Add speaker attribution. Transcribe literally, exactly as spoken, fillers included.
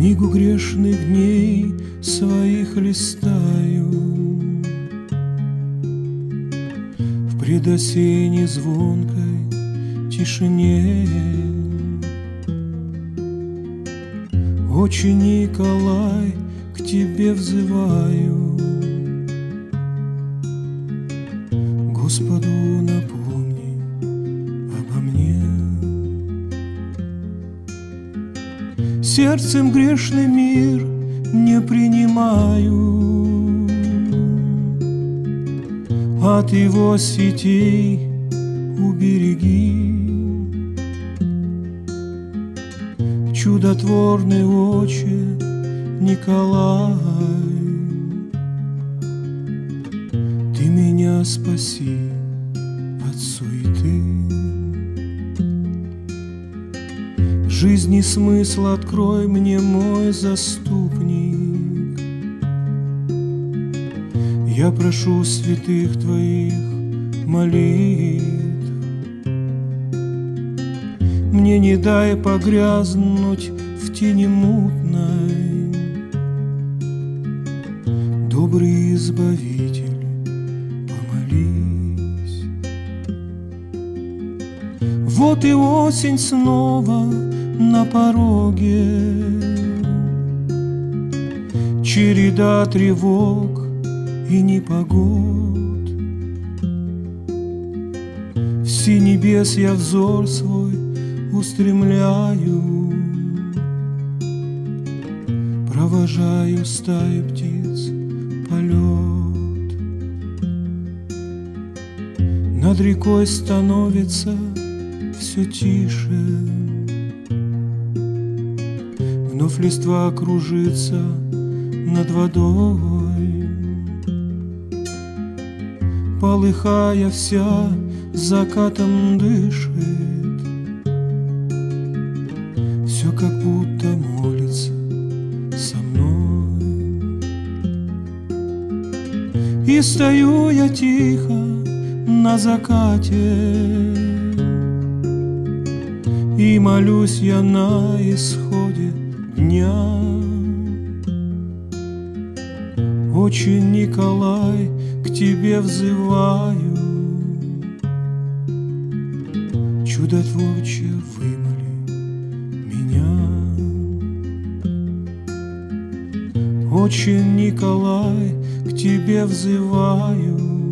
Speaker 1: Книгу грешных дней своих листаю, в предосенней звонкой тишине. Отче Николай, к тебе взываю, Господу напомни обо мне. Сердцем грешный мир не принимаю, от его сетей убереги. Чудотворный Отче Николай, ты меня спаси от суеты. Жизни смысл открой мне, мой заступник. Я прошу святых твоих молитв, мне не дай погрязнуть в тени мутной. Добрый Избавитель, помолись. Вот и осень снова на пороге, череда тревог и непогод. В синий небес я взор свой устремляю, провожаю стаю птиц полет. Над рекой становится все тише, вновь листва кружится над водой, полыхая вся закатом дышит, все как будто молится со мной. И стою я тихо на закате, и молюсь я на исходе дня. Отче Николай, к тебе взываю, чудотворче вымоли меня. Отче Николай, к тебе взываю,